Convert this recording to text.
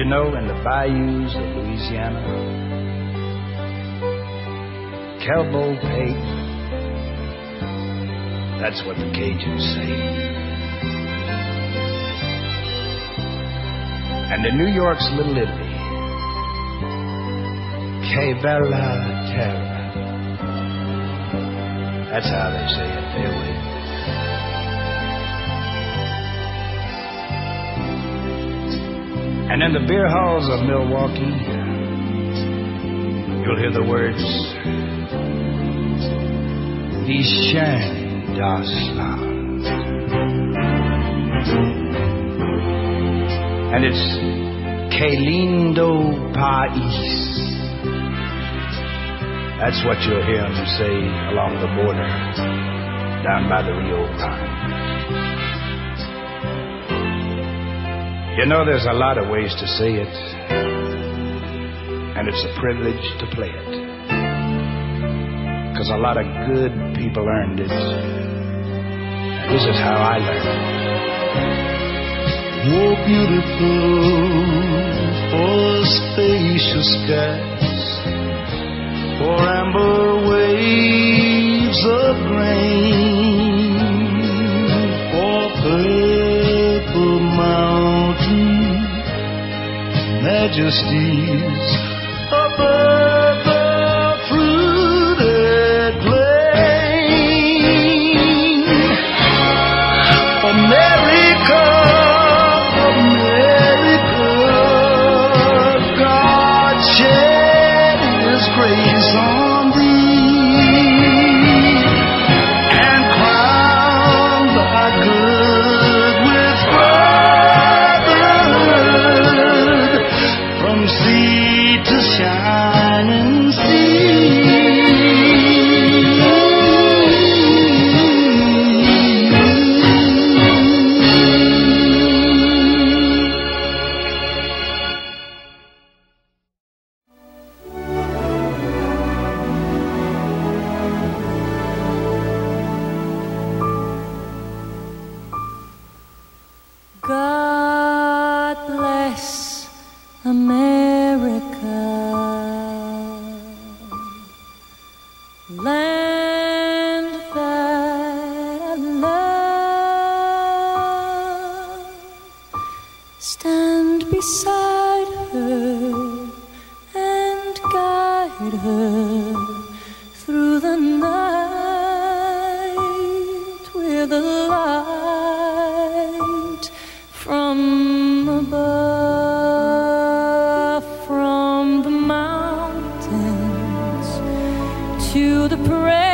know, in the bayous of Louisiana, Kelbo Pate, that's what the Cajuns say. And in New York's Little Italy, Que bella terra, that's how they say it their way. And in the beer halls of Milwaukee, you'll hear the words, Wie schön das Land. And it's Que lindo país. That's what you'll hear them say along the border, down by the Rio Grande. You know, there's a lot of ways to say it, and it's a privilege to play it, 'cause a lot of good people earned it, and this is how I learned it. Oh, beautiful for spacious skies, for amber waves of grain, for purple mountain majesties above the fruited plain. America, America, God shed His grace on thee and crowned thy good with brotherhood from sea to shining sea. God bless America, land that I love. Stand beside her and guide her through the night with a light from above, from the mountains to the prairie.